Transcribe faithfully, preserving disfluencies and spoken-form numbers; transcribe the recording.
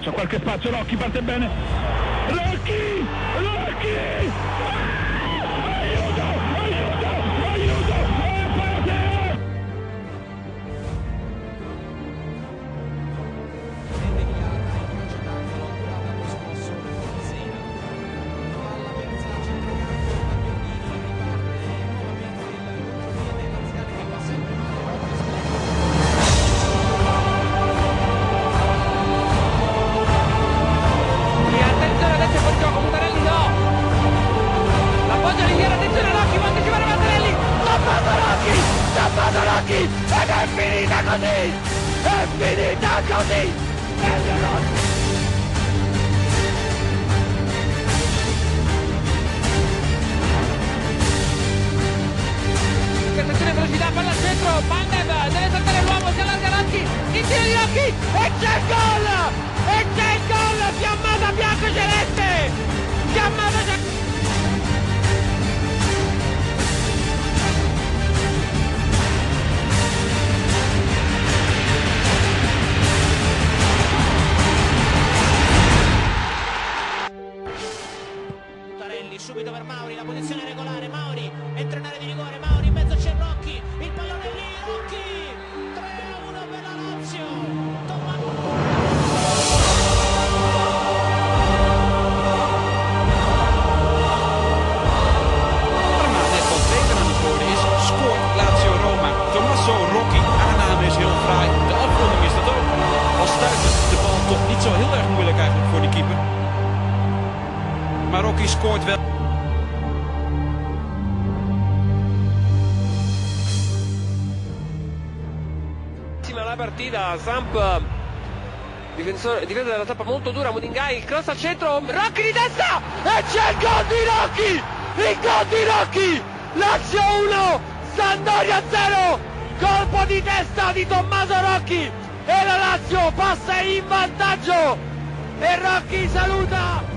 spazio, qualche spazio, Rocchi parte bene. Rocchi! Rocchi! Ah! Aiuto! Aiuto! Aiuto! Eh, parate! Rocchi, ed è finita così! È finita così! Elio Rocchi! Attenzione, velocità, palla al centro, Pandev deve saltare l'uomo, si allarga Rocchi, il tiro di Rocchi e c'è il gol! E c'è il gol! Fiammata bianco-celeste! Fiammata celeste! Subito per Mauri, la posizione regolare, Mauri entra in area di rigore, Mauri in mezzo c'è Rocchi, il pallone lì, Rocchi, tre a uno per la Lazio. Net wat beter aan het worden is, scoort Lazio Roma. Tommaso Rocchi, aanname is heel fraai, de afronding is dat ook. Als stuiter de bal toch niet zo heel erg moeilijk eigenlijk voor de keeper. Maar Rocchi scoort wel. La partita, Samp, difensore, difesa della tappa molto dura, Mudingai, il cross al centro, Rocchi di testa e c'è il gol di Rocchi, il gol di Rocchi, Lazio uno, Sampdoria zero, colpo di testa di Tommaso Rocchi e la Lazio passa in vantaggio e Rocchi saluta